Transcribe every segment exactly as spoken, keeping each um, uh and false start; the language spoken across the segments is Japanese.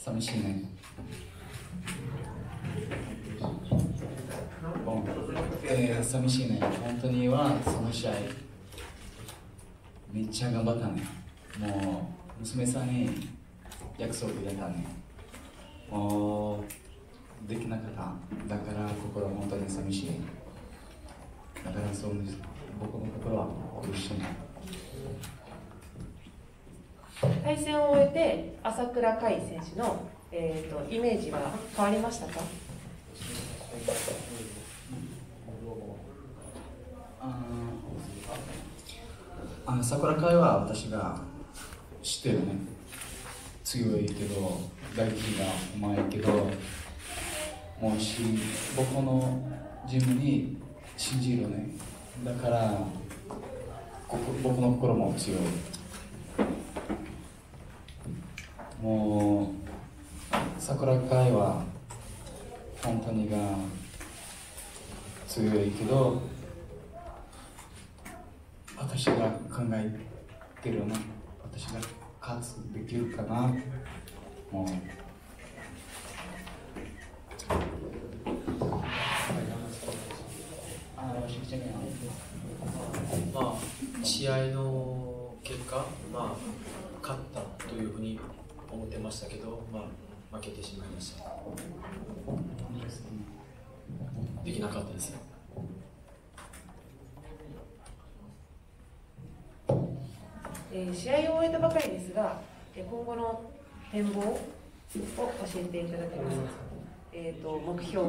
寂しいね。えー、寂しいね。本当にはその試合、めっちゃ頑張ったね。もう、娘さんに約束入れたね。もう、できなかった。だから心は本当に寂しい。だからそうです。僕の心は苦しい。 対戦を終えて朝倉海選手の、えー、とイメージは変わりましたか？ あの桜海は私が知ってるね。強いけど大輝がうまいけど、もうし僕のジムに信じるね。だからここ僕の心も強い。もう桜海は本当にが強いけど、私が考えてるの、私が勝つできるかな。もうまあ、試合の結果、まあ、勝ったというふうに思ってましたけど、まあ、負けてしまいました。できなかったです。 えー、試合を終えたばかりですが、今後の展望を教えていただけますか？えーと、目標。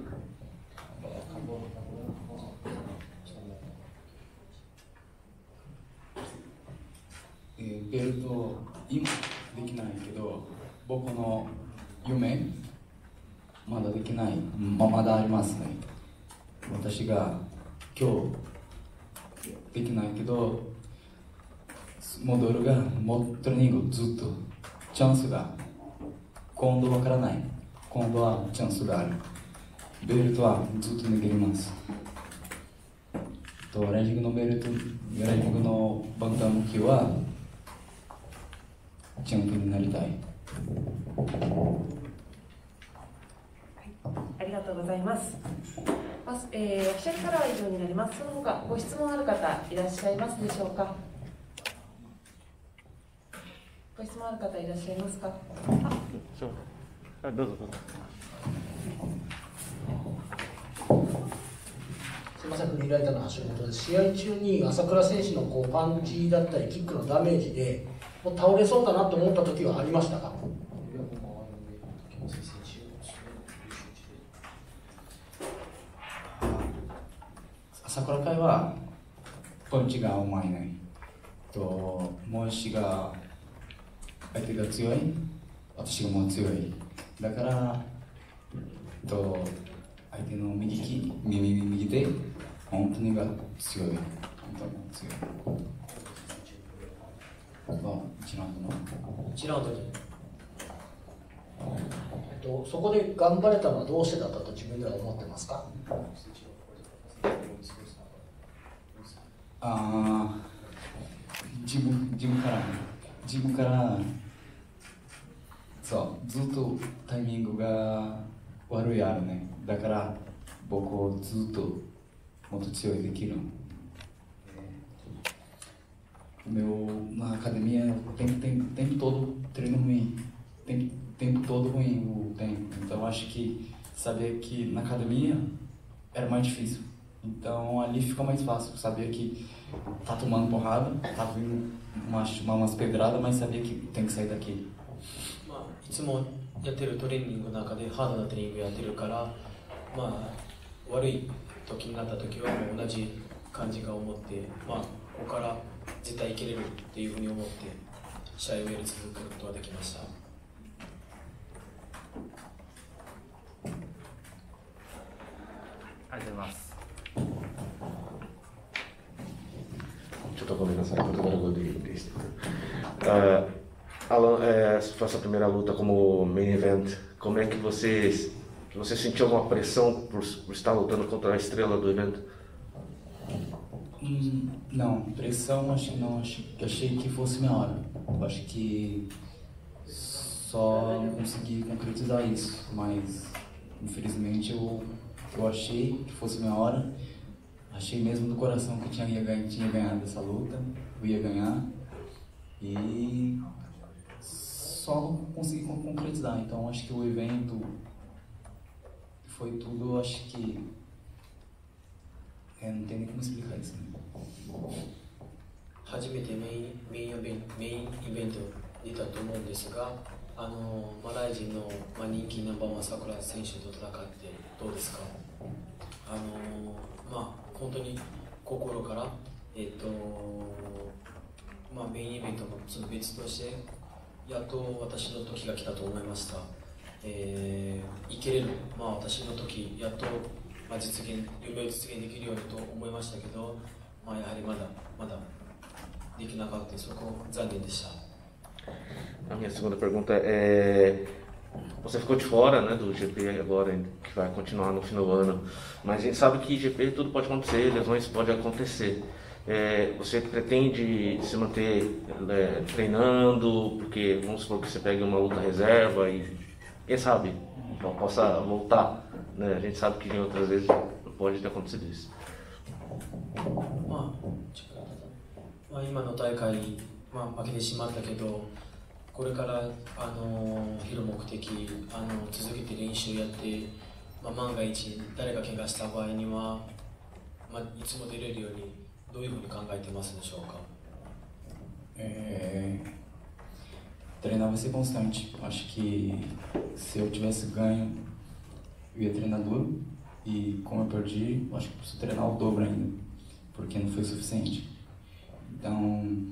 えー、ベルト今できないけど、僕の夢まだできない、ままだありますね。私が今日できないけど、モデルがもうトレーニングずっとチャンスが今度わからない。今度はチャンスがある。ベルトはずっと握ります。とライジングのベルト、ライジングのバンタム級はチャンピオンになりたい。はい、 ありがとうございます。まず、えー、オフィシャルからは以上になります。その他ご質問ある方いらっしゃいますでしょうか？ご質問ある方いらっしゃいますか？ そう。あ、どうぞどうぞ。 すみません、振りられたのは橋本です。試合中に朝倉選手のこうパンチだったりキックのダメージでもう倒れそうだなと思った時はありましたか？ 朝倉海はパンチがうまいね。ともしが相手が強い、私がもう強い。だからと相手の右利き、右右手、本当にが強い。本当に強い。いちラウンドの。 いちラウンドに。 えっと、そこで頑張れたのはどうしてだったと自分では思ってますか？ ああ、自分自分からね、自分からそうずっとタイミングが悪いあるね。だから僕をずっともっと強いできる。Meu, na academia o tempo, tempo, tempo todo treino ruim, tempo, tempo todo ruim o tempo. Então acho que saber que na academia era mais difícil. Então ali fica mais fácil, sabia que tá tomando porrada, tá vindo umas, umas pedradas, mas sabia que tem que sair daqui. まあ、いつもやってるトレーニングの中でハードなトレーニングやってるから、まあ、悪い時になった時はもう同じ感じが思って、まあ、ここから絶対いけれるっていうふうに思って試合をやり続けることができました。 ありがとうございます。 ちょっとごめんなさい、言葉ができて。Uh, Alan, é, sua primeira luta como main event, como é que você, você sentiu uma pressão por, por estar lutando contra a estrela do evento? Hum, não, pressão acho que não, acho, achei que fosse minha hora. Acho que só não consegui concretizar isso, mas infelizmente eu, eu achei que fosse minha hora, achei mesmo do coração que eu tinha, ia, tinha ganhado essa luta, eu ia ganhar, e só não consegui concretizar. Então acho que o evento foi tudo, acho que é, não tem nem como explicar isso, né? 初めてメインメインイベントメインイベントに出たと思うんですが、あのマライジンの、まあ、人気ナンバーワン桜選手と戦ってどうですか？あのまあ本当に心からえっ、とまあメインイベントもその別としてやっと私の時が来たと思いました。えー、いけれる、まあ私の時やっと、まあ、実現夢を実現できるようにと思いましたけど、まあやはりまだまだできなかった、そこ残念でした。 A minha segunda pergunta é: você ficou de fora, né, do G P agora, que vai continuar no final do ano, mas a gente sabe que G P tudo pode acontecer, lesões podem acontecer. É, você pretende se manter é, treinando, porque vamos supor que você pegue uma luta reserva e quem sabe não possa voltar, né? A gente sabe que em outras vezes pode ter acontecido isso. まあ、まあ、今の大会、まあ、負けてしまったけど、これからあの広目的あの続けて練習やって、まあ、万が一誰が怪我した場合には、まあ、いつも出れるようにどういうふうに考えてますでしょうか？ É, treinar vai ser constante. Acho que se eu tivesse ganho, eu ia treinar duro. E como eu perdi, acho que preciso treinar o dobro ainda, porque não foi o suficiente. Então,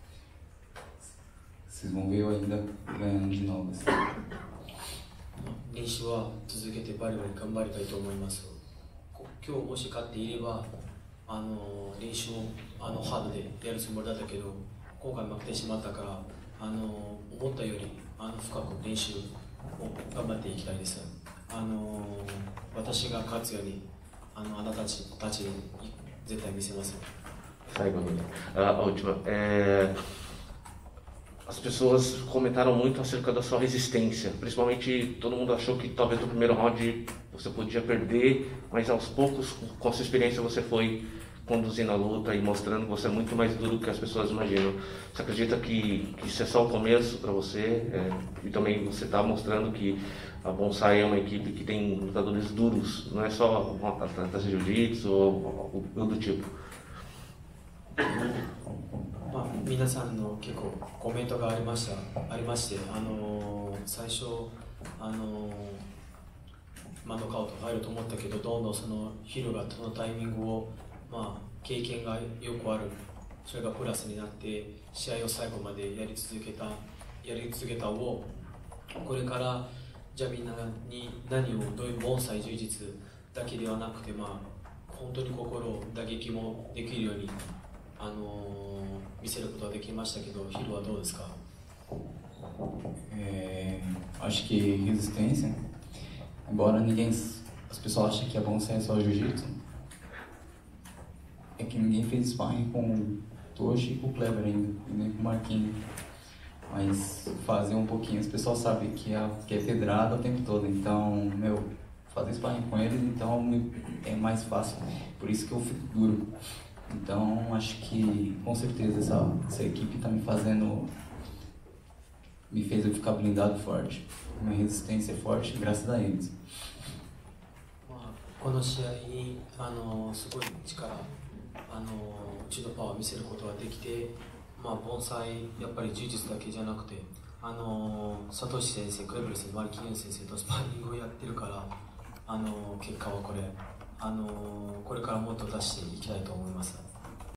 vocês vão ver eu ainda ganhando de novo. Assim. 練習は続けてバリバリ頑張りたいと思います。今日もし勝っていれば、あの練習をあのハードでやるつもりだったけど、今回負けてしまったから、あの思ったよりあの深く練習を頑張っていきたいです。あの私が勝つようにあのあなたたちたちに絶対見せます。 Sai, a, a última. É, as pessoas comentaram muito acerca da sua resistência. Principalmente, todo mundo achou que talvez no primeiro round você podia perder, mas aos poucos, com a sua experiência, você foi conduzindo a luta e mostrando que você é muito mais duro do que as pessoas imaginam. Você acredita que, que isso é só o começo para você? É, e também você está mostrando que a Bonsai é uma equipe que tem lutadores duros, não é só atletas de jiu-jitsu ou, ou do tipo. まあ、皆さんの結構コメントがありましたありまして、あのー、最初あのー、まあ、ノックアウト入ると思ったけど、どんどんそのヒルがそのタイミングを、まあ、経験がよくある、それがプラスになって試合を最後までやり続けたやり続けたを、これからじゃあみんなに何をどういう盆栽充実だけではなくて、まあ、本当に心を打撃もできるようにあのー、見せることができましたけど、ヒルはどうですか？ É, acho que resistência, embora ninguém, as pessoas acham que é bom ser só jiu-jitsu, é que ninguém fez sparring com o Toshi e com o Kleber ainda, e nem com o Marquinhos. Mas fazer um pouquinho, as pessoas sabem que é, que é pedrada o tempo todo, então, meu, fazer sparring com eles, então é mais fácil, por isso que eu fico duro. Então, acho que com certeza essa, essa equipe está me fazendo, me fez eu ficar blindado forte. Minha resistência é forte graças a eles. この試合にあのすごい力、あのうちのパワーを見せることができて、まあ、盆栽やっぱり柔術だけじゃなくて、あのサトシ先生、クレブル先生、マルキン先生とスパーリングをやってるから、あの結果はこれ、あのこれからもっと出していきたいと思います。